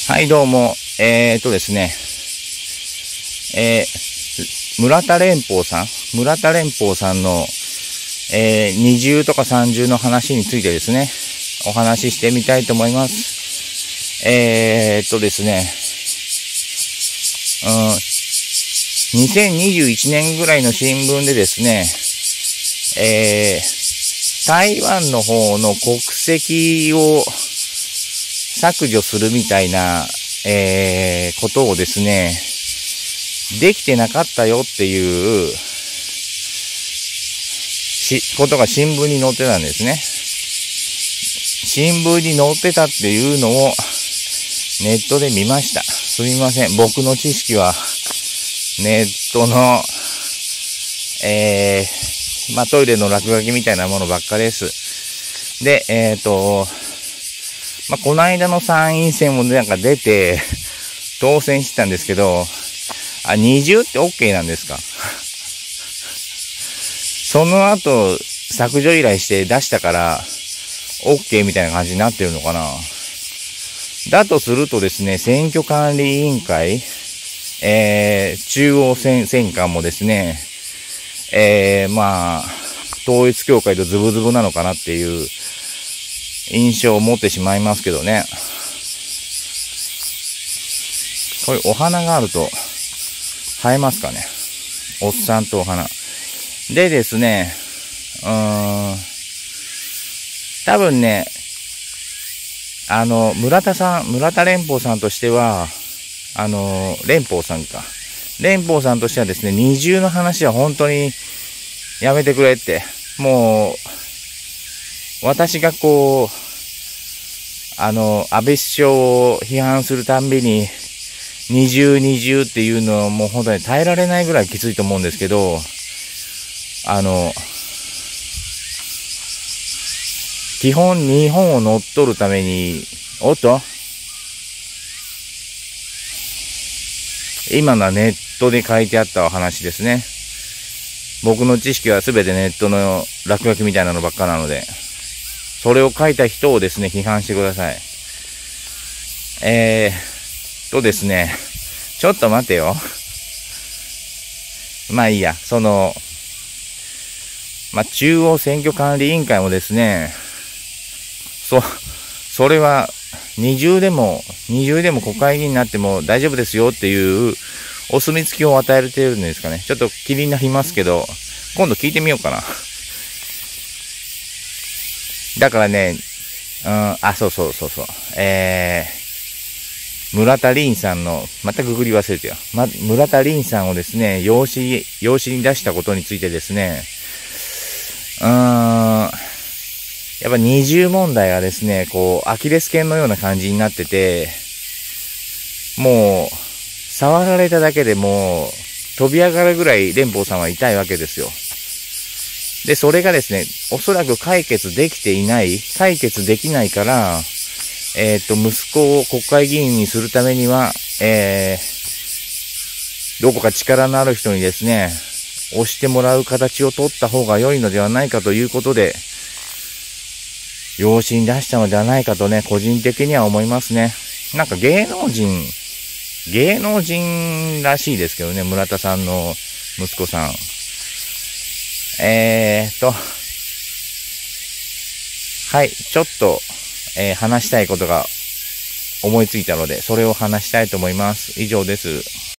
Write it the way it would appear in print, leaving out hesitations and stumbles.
はい、どうも。ですね、村田連邦さんの、二重とか三重の話についてですね、お話ししてみたいと思います。ですね、2021年ぐらいの新聞でですね、台湾の方の国籍を削除するみたいな、ことをですね、できてなかったよっていうことが新聞に載ってたんですね。新聞に載ってたっていうのをネットで見ました。すみません。僕の知識はネットの、トイレの落書きみたいなものばっかです。で、この間の参院選もなんか出て、当選したんですけど、20って OK なんですか？その後、削除依頼して出したから、OK みたいな感じになってるのかな？だとするとですね、選挙管理委員会、中央選管もですね、統一教会とズブズブなのかなっていう印象を持ってしまいますけどね。こういうお花があると映えますかね。おっさんとお花。でですね、多分ね、村田連邦さんとしては、連邦さんとしてはですね、二重の話は本当にやめてくれって。もう、私がこう、安倍首相を批判するたんびに、二重っていうのはもう本当に耐えられないぐらいきついと思うんですけど、基本日本を乗っ取るために、今のはネットで書いてあったお話ですね。僕の知識はすべてネットの落書きみたいなのばっかなので、それを書いた人をですね、批判してください。ですね、ちょっと待てよ。まあいいや、中央選挙管理委員会もですね、それは二重でも国会議員になっても大丈夫ですよっていうお墨付きを与えてるんですかね。ちょっと気になりますけど、今度聞いてみようかな。だからね、そう。村田凛さんの、またググり忘れてよ。村田凛さんをですね、養子に出したことについてですね、やっぱ二重問題がですね、こう、アキレス腱のような感じになってて、もう、触られただけでもう、飛び上がるぐらい連邦さんは痛いわけですよ。で、それがですね、おそらく解決できないから、息子を国会議員にするためには、どこか力のある人にですね、押してもらう形を取った方が良いのではないかということで、養子に出したのではないかとね、個人的には思いますね。なんか芸能人らしいですけどね、村田さんの息子さん。はい、ちょっと、話したいことが思いついたので、それを話したいと思います。以上です。